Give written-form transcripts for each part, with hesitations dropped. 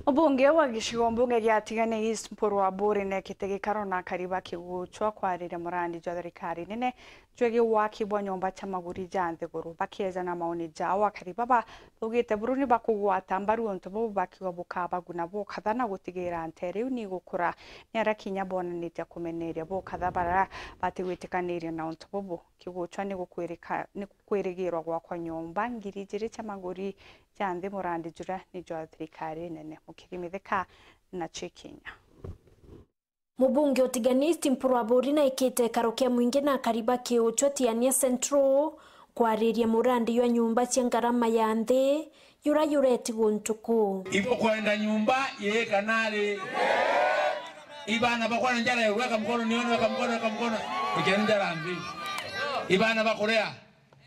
Ubunge wa gicigo mbunge giatigane East Mpuru wa Buri nekite gikaro na kariba kiguchwa kwarire murandi jwa thirikari nene jwegi waki bwa nyomba cha maguri ja nthiguru bakieza na maoni jao kariba ba lugite buruni bakugwata mbaru onto bo bakiwa bukaba guna bo kathana gutigira ntere ni gukura ni arakinya bonanite kumeneria bo kathabara batigwitikaniria na onto bo kiguchwa ni gukwirigirwa gwa kwa nyomba ngiri jiri cha maguri jande murandi jura ni jwa thirikari nene mukirimitheka na Kenya. Mubunge otiganisti Mpuru wa Buri na ikite karokia mwingi na kariba kiuchwa tiania Central kwariria murandi ywa nyumba cia ngarama ya nthi yureti guntuku ipo kwenda nyumba ye kanali ibana bakwana njara yeweka mkono nione weka mkono ikenda rambi ibana bakorea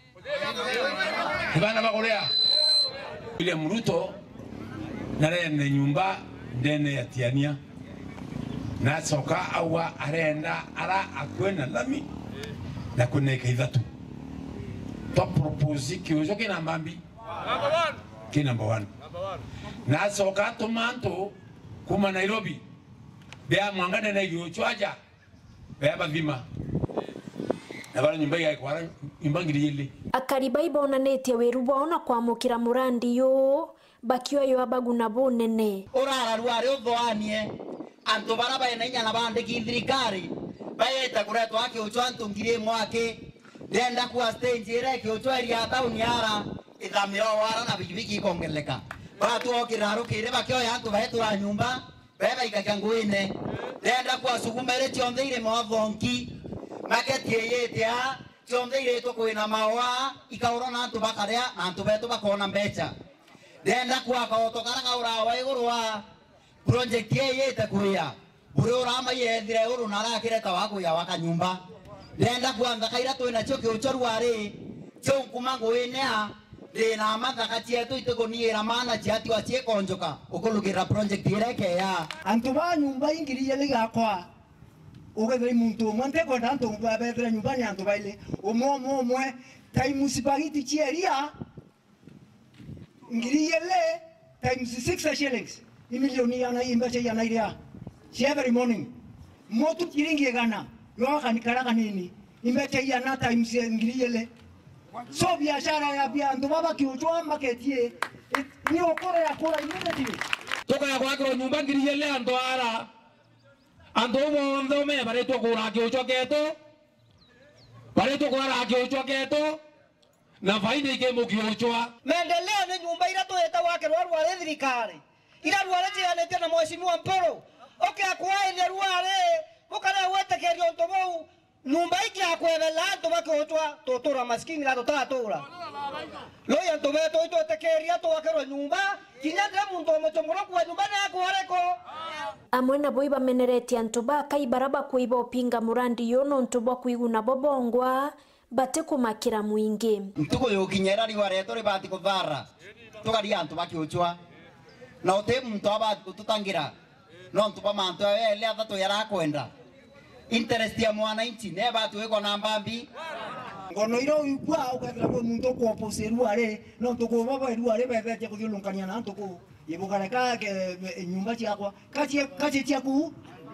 ile mruto narene nyumba ndene ya tiania na soka awa arenda ara akwena lami na kuneka ithatu to propose kiujo kina mbambi number 1 na soka tomanto kuma Nairobi bea mwangane na yuchwaja bea badhima na bana nyumba ya kwara nyumba ngiriyele akariba ibonanetie wiru bona kwamukira murandi yo bakio yo abaguna bonene orara rware uthoanie antu baraba ina na bande kithirikari bayeta kuretwa akiuchwa antu ngire mwake ndenda kwa stage ire kiuchwa ria town yara ithamiro wara na bigibigi ikongeleka batu okiraro kire bakio ya antu bahetura nyumba beba ikakanguine ndenda kwa sugumere tionde ire mwathonki maketie yetia tionde ire to kuina mawa ikaurona antu bakaria na antu betu bakona mbecha ndenda kwa kaotokara kaura wa igurwa project yete kuya bure urama yethire uru narakireta wako ya waka nyumba ndenda kuanza kaira twina cio kiuchorwari cio nkumango inea ndina mathaka cietu itikuniira mana ciati wa ciekonjoka ukulugira project ireke ya antu ba nyumba ingiri yele gakwa ugethire muntu mwante kwenda antu babethire nyumba ni antu baile umwe tai municipality chieria ngiri yele times 6 shillings imilioni yana imbache yana iria every morning motu kiringi gana yo kanikaraga nini imbache yana times ngiri yele so biashara ya biandu baba kiuchwa maketie ni okora ya kora immediately toka ya kwako nyumba ngiri yele andoara andomo ndome bareto kura kiuchwa keto bareto kura kiuchwa keto na faida ikemo kiuchwa maendeleo ni nyumba ira toeta wake rwa thirikari ira rware tianete na mheshimiwa Mpuru akwaile rware mukana wetekerio ntobo nyumba iki akwebela antu bakiuchwa totora maskini la totatura loya ntobe to tekeria to wakero nyumba kinyadra muntu omochomoro kwa nyumba na kwareko amwe na boiba menereti antuba kaibaraba kuiba opinga murandi yono ntubwa kuiguna bobongwa bate kumakira mwingi ntuko yokinyera riware tore bati kuthara tugari antu bakiuchwa na ote muntu abati tutangira no ntuba mantu ele athatu yara kwenda interest ya mwananchi ne batu weko na mbambi ngono iro ikwa ukethira kwa muntu kwa poseru are no ntuko baba eru are bebe kuthilungania na ntuko ibukareka ke nyumba ciakwa kachi ciaku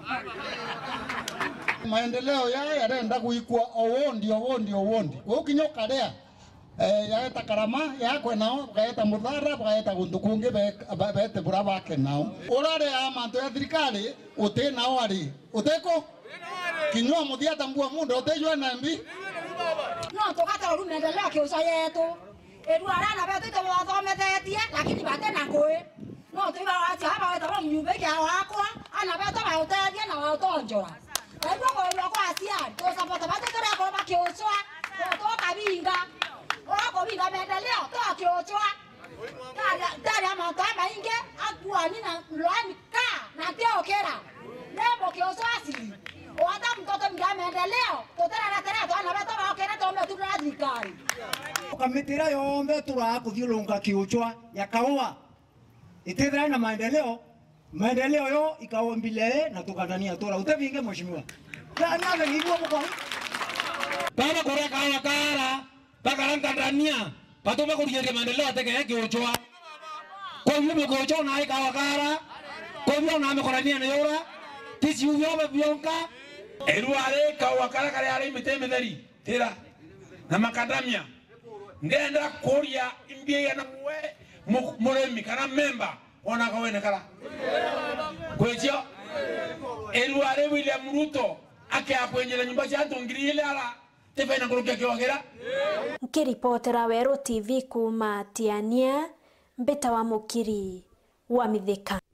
maendeleo yarenda kuikwa owondi ukinyoka ria yaeta karama yakwe nao gaeta muthara gaeta gundu kungi bete bura bake nao urare amantu ya thirikari uti nao ari uteko kinywa muthia tambua mundu utejwa nambi no tokata uru maendeleo kiusa yetu edu arana betu to wathomethetie lakini bate na koi no tiba wacha hapa weta nyumba ya wakwa ana betu bautethie na watonjora ego ko kwa asia to sapota bate tore ko bakiuchwa to kabinga wako binga maendeleo to kiuchwa tari ama kama inge akuani na lwani ka na teo kera nebo kiuchwa asili wata mtoto mga maendeleo totera na tera to ana betu bakera to metu na thirikari kamitira yombe turakuthiulunga kiuchwa ya kaua itethira na maendeleo yo ikaombile na tukanania tora utavinge mheshimiwa kana ngigwa mko baba kora kawa kara bakaranga ndania patoma kuriere maendeleo ateke kiuchwa kwa hiyo mko chona ikawa kara Kobyo na amekorania na yora. Tisi uvyo bionka. Eruare ka wakala kale ale miteme dari. Tira. Na makadamia. Ngenda koria imbie ya na mwe muremi kana member ona kawene kala. Kwetio. Eruare William Ruto ake akwenyera nyumba cia Ntungiri ile ala. Tefena kurukia kiwagera. Nkiripotera Werũ TV kuma Tiania, Mbita wa Mukiri wa Mithika.